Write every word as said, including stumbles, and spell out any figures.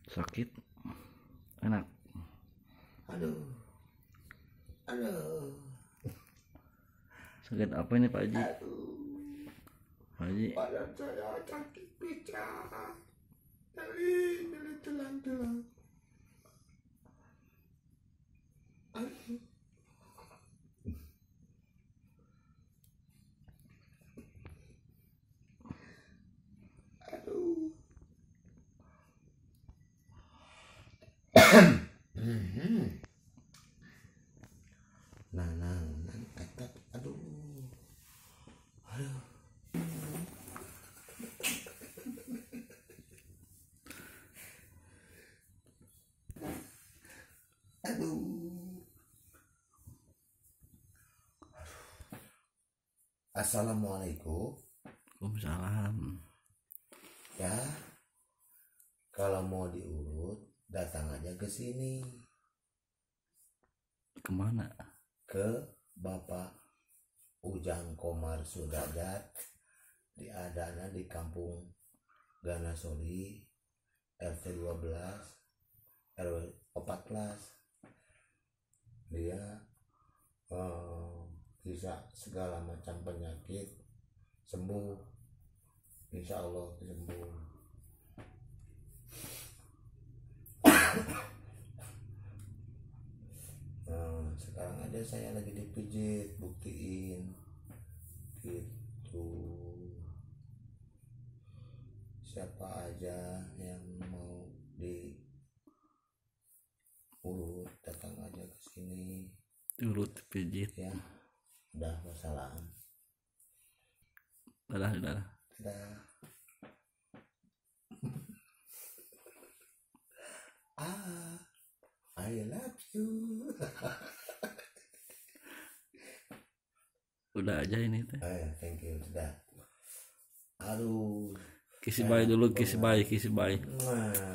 Sakit, enak. Aduh, aduh. Sakit apa ini Pak Haji? Aduh. Pak Haji. Badan saya sakit pecah. Nyeri, nyeri tulang-tulang. Aduh. Aduh. Nah, nah, nah, ketat. Aduh. Aduh. Aduh. Assalamualaikum. Waalaikumsalam. Ya, kalau mau diurut datang aja ke sini, Kemana? ke Bapak Ujang Komar Sudrajat di adana di Kampung Ganasoli R T dua belas R W empat belas. Dia eh, bisa segala macam penyakit sembuh, insya Allah sembuh. Nah, sekarang aja saya lagi dipijit, buktiin gitu. Siapa aja yang mau diurut datang aja ke sini. Urut pijit. Ya, udah wassalam. Dadah, dadah. Dadah. Ah, I love you. Udah aja ini teh. Oh ya, thank you, sudah. Aduh. Kisi bayi dulu, kisi bayi, kisi bayi. Nah.